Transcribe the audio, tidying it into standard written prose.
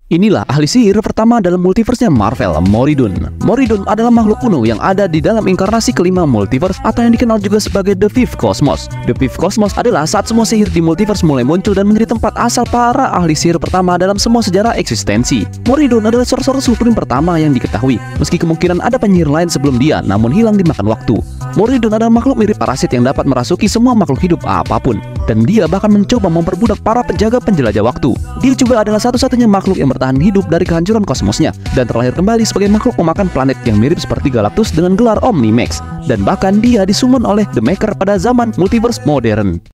Inilah ahli sihir pertama dalam multiverse-nya Marvel, Moridun. Moridun adalah makhluk kuno yang ada di dalam inkarnasi kelima multiverse atau yang dikenal juga sebagai The Fifth Cosmos. The Fifth Cosmos adalah saat semua sihir di multiverse mulai muncul dan menjadi tempat asal para ahli sihir pertama dalam semua sejarah eksistensi. Moridun adalah sorcerer supreme pertama yang diketahui, meski kemungkinan ada penyihir lain sebelum dia namun hilang dimakan waktu. Moridun adalah makhluk mirip parasit yang dapat merasuki semua makhluk hidup apapun, dan dia bahkan mencoba memperbudak para penjaga penjelajah waktu. Dia juga adalah satu-satunya makhluk yang bertahan hidup dari kehancuran kosmosnya dan terlahir kembali sebagai makhluk pemakan planet yang mirip seperti Galactus dengan gelar Omnimax, dan bahkan dia disummon oleh The Maker pada zaman multiverse modern.